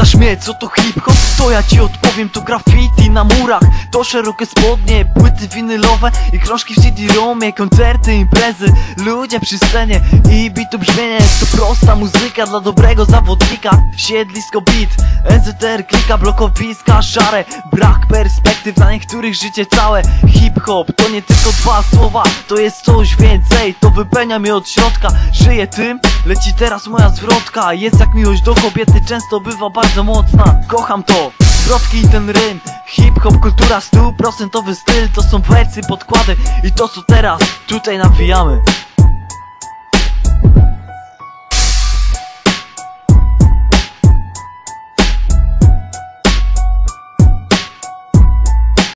Pytasz mnie, co to hip-hop? To ja ci odpowiem, to graffiti na murach, to szerokie spodnie, płyty winylowe i krążki w CD-romie, koncerty, imprezy, ludzie przy scenie i bitu brzmienie. To prosta muzyka dla dobrego zawodnika. Siedlisko beat, NZR klika, blokowiska szare, brak perspektyw, dla niektórych życie całe. Hip-hop to nie tylko dwa słowa, to jest coś więcej, to wypełnia mnie od środka. Żyję tym, leci teraz moja zwrotka. Jest jak miłość do kobiety, często bywa bardzo mocna. Kocham to, zwrotki i ten rym. Hip-hop, kultura, 100% styl. To są wersy, podkłady i to co teraz tutaj nawijamy.